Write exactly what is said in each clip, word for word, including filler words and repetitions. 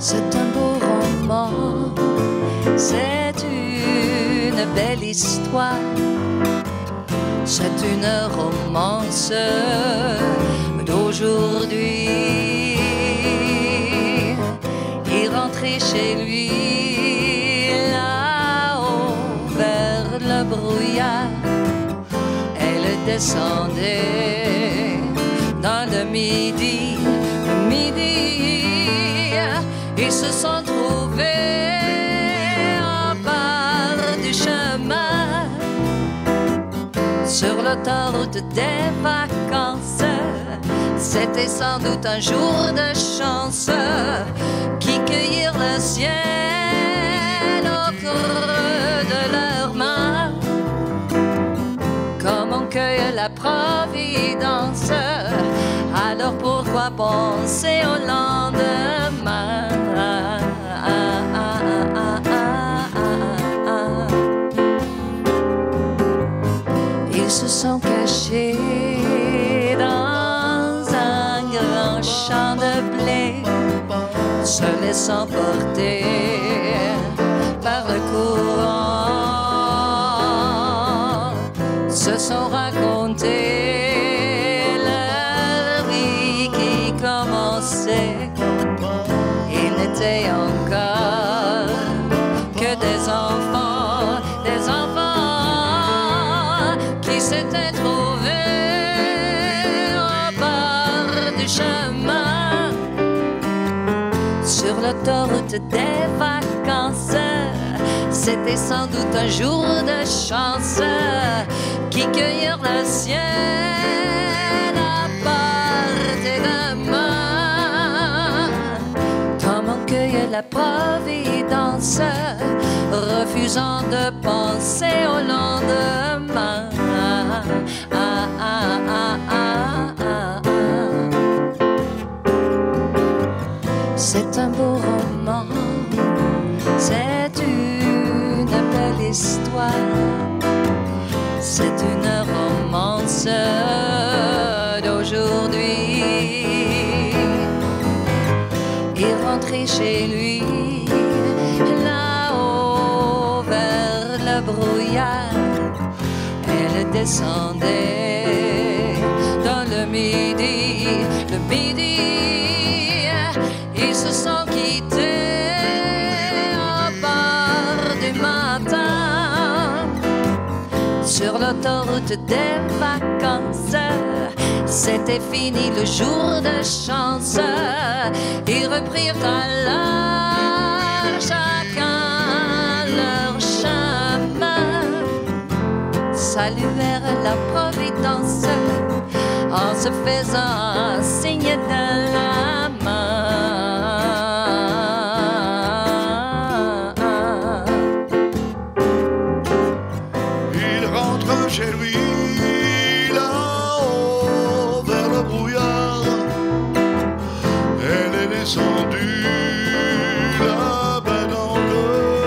C'est un beau roman, c'est une belle histoire, c'est une romance d'aujourd'hui. Il rentrait chez lui là-haut vers le brouillard, elle descendait dans le midi, le midi. Ils se sont trouvés en bord du chemin, sur l'autoroute des vacances. C'était sans doute un jour de chance qui cueillirent le ciel au creux de leurs mains, comme on cueille la providence. Alors pourquoi penser au lendemain? Ils se sont cachés dans un grand champ de blé, se laissant porter par le courant, se sont racontés leur vie qui commençait. Ils n'étaient encore que des enfants, des enfants qui s'étaient trouvés au bord du chemin, sur l'autoroute des vacances. C'était sans doute un jour de chance qui cueillirent le ciel à portée de main, comme on cueille la providence, refusant de penser au lendemain. Ah, ah, ah, ah, ah, ah. C'est un beau roman, c'est une belle histoire, c'est une romance d'aujourd'hui. Il rentrait chez lui là-haut vers le brouillard, elle descendait dans le midi, le midi. Ils se sont quittés au bord du matin, sur l'autoroute des vacances. C'était fini le jour de chance. Ils reprirent alors chacun leur chemin, saluèrent la providence en se faisant un signe de la main. Il rentre chez lui là-haut vers le brouillard, elle est descendue là-bas dans le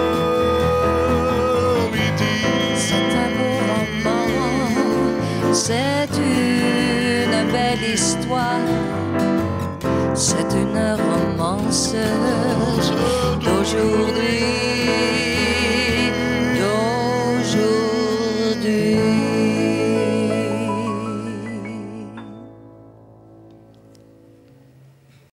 midi. C'est un beau roman, c'est une belle histoire, c'est une romance d'aujourd'hui.